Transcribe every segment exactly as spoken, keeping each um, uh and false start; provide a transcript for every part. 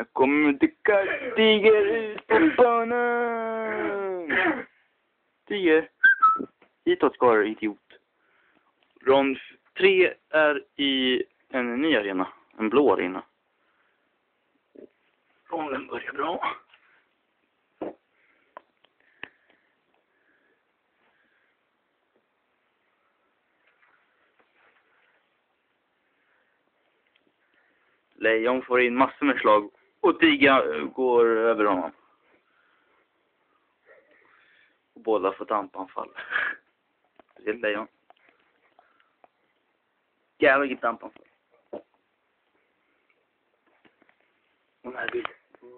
Jag kommer till Tiger ut på banan. Tiger. Hitåt ska du, idiot. Rond tre är i en ny arena. En blå arena. Ronden börjar bra. Lejon får in massor med slag. Och Tiga går över honom. Och båda får dampanfall. Det är Lejon. Jävlar vilket dampanfall. Och här blir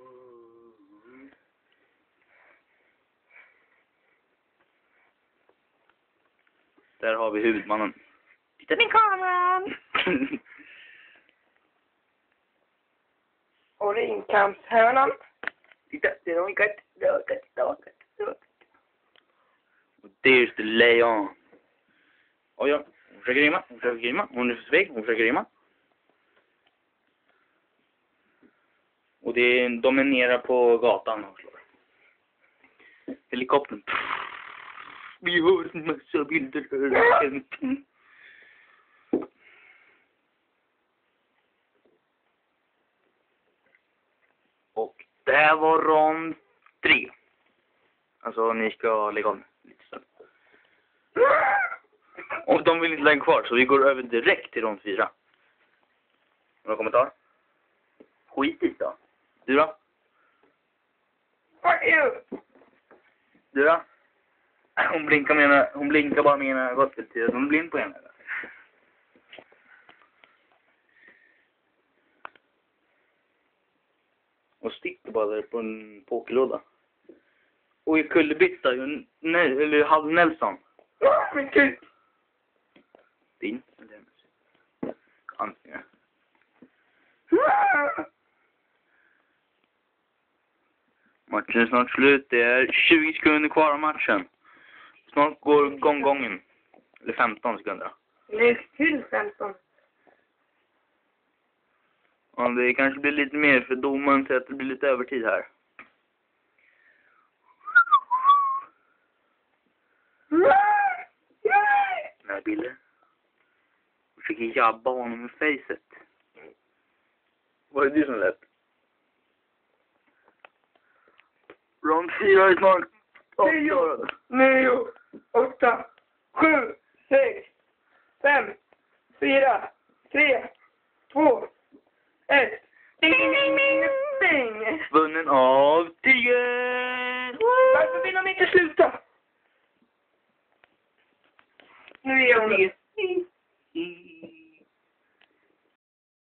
där har vi huvudmannen. Titta din kameran! Och ringkampshörnan. Titta, det var en katt. Det var en katt. Det var en katt. Det var en katt. Och there's the Lejon. Oj, ja. Hon försöker rymma. Hon försöker rymma. Hon är för sveg. Hon försöker rymma. Och det är, dominerar på gatan och slår. Helikoptern. Vi har en massa bilder här. Och det här var rond tre. Alltså ni ska lägga om lite sen. Och de vill inte lägga kvar så vi går över direkt till rond fyra. Några kommentarer? Skit i då. Du då? Du då? Hon blinkar med ena, hon blinkar bara med ena gottfältid. Hon är blind på ena. Och sticker bara där på en pokerlåda. Och i kullerbytta, eller halv Nelson. Men gud! Din? Eller antingen. Matchen är snart slut. Det är tjugo sekunder kvar av matchen. Snart går gånggången. Eller femton sekunder. Lägg till femton. Ja, det kanske blir lite mer för domaren så att det blir lite övertid här. Den här bilden. Jag försöker jabba honom med facet. Vad är det som lät? Rond fyra är snart Nio, nio, åtta, sju, sex, fem, fyra, tre, två, ett. Ding, ding, ding, ding. Vunnen av Tiger! Varför vill de inte sluta? Nu är jag